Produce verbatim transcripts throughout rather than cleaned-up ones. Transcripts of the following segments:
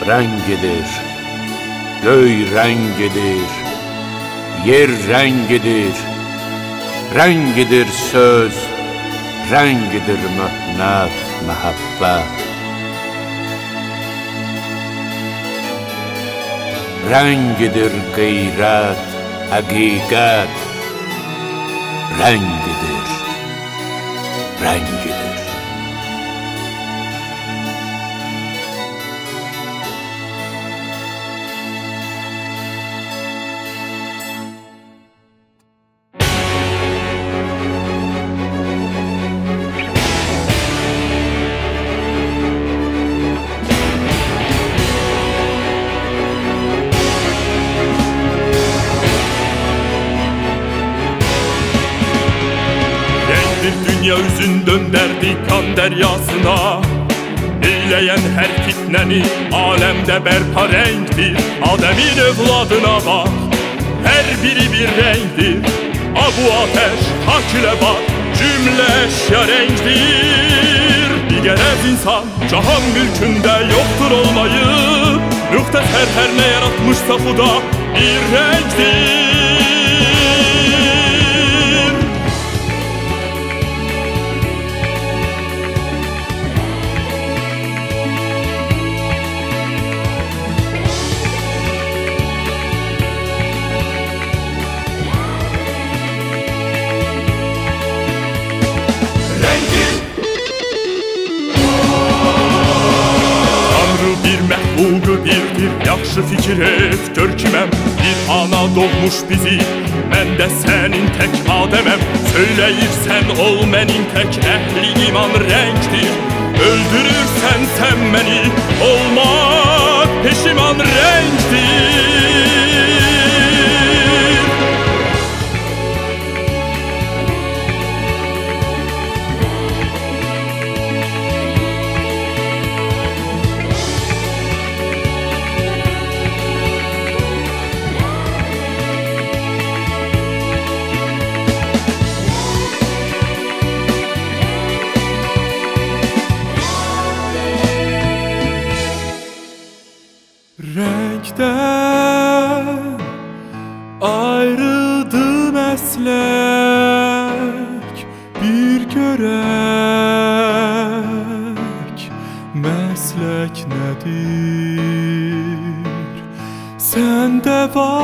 rengidir, göy rengidir, yer rengidir, rengidir söz, rengidir möhnət, məhəbbət. Rengidir qeyrət, həqiqət, rengidir, rengidir. Dünya üzün döndərdi kan dəryasına, eyləyen hər fitnəni aləmdə bərpa rəngdir. Adəmin övladına bax, hər biri bir rəngdir. Abu ateş, hak ilə bax, cümlə əşya rəngdir. Digərəz insan cahan mülkündə yoxdur olmayı, müxtəsər hər nə yaratmışsa xuda bir rəngdir. Məhbubu birdir, yaxşı fikir et, gör ki mən bir ana doğmuş bizi, mən də sənin tək Adəməm. Söyləyirsən ol mənim tək əhli iman rəngdir. Öldürürsən sən məni, olmaq peşiman rəngdir. Renkten ayrıldı meslek, bir görək meslek nedir? Səndə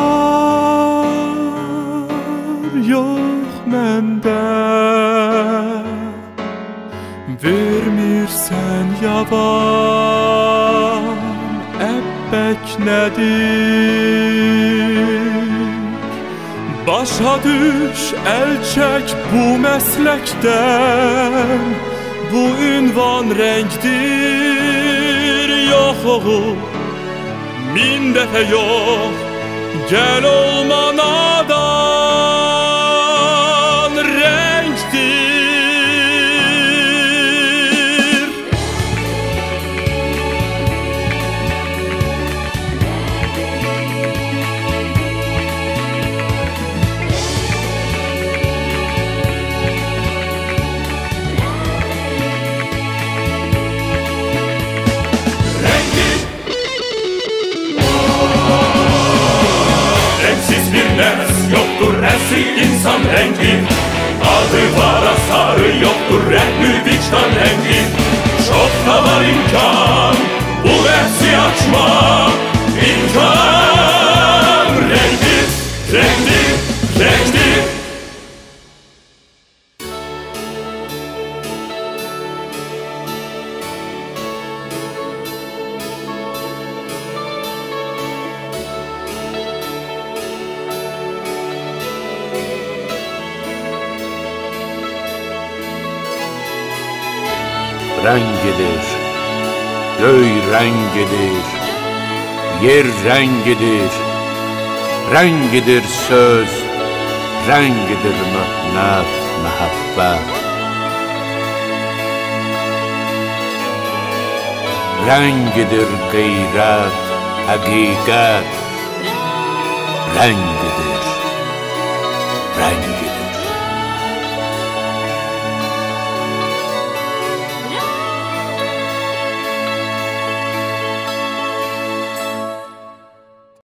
var, yox məndə. Vermirsən yavan, əbbək nədir? Başa düş, əl çək bu məsləkdən, bu ünvan rəngdir. Yox oğul, min dəfə yox, gəl olma nadan rəngdir. Yoktur əsl insan rengi, adı var asarı, yoktur rəhmü vicdan rengi. Çok da var imkan, bu bəhsi açma, imkan rengi, rengi, rengi. Rengidir, göy rengidir, yer rengidir, rengidir söz, rengidir möhnət, məhəbbət. Rengidir qeyrət, həqiqət, rengidir, rengidir.